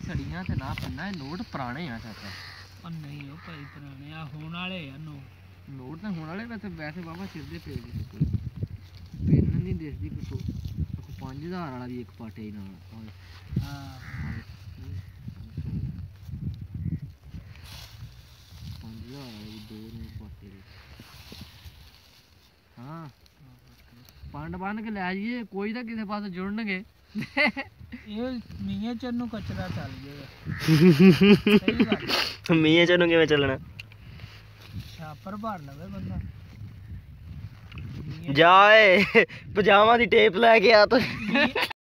छड़ियां ते ना पन्ना नोट पुराने आ चाचा नहीं ओ भाई पुराने आ होने वाले आ नोट तो होने वाले वैसे बाबा सिर दे पे पेन नहीं दिसदी कुछ 5000 वाला भी एक पाटे ही ना हां 5000 वाला भी दो नोट पाटे हाँ पंड बन के लै जाइए कोई तो किसी पास जुड़नगे ये मीए चन्नू कचरा चल जाएगा मीए चन्नू किवें चलना छापर भर लवे बंदा जाए पजामा दी टेप लेके आ तो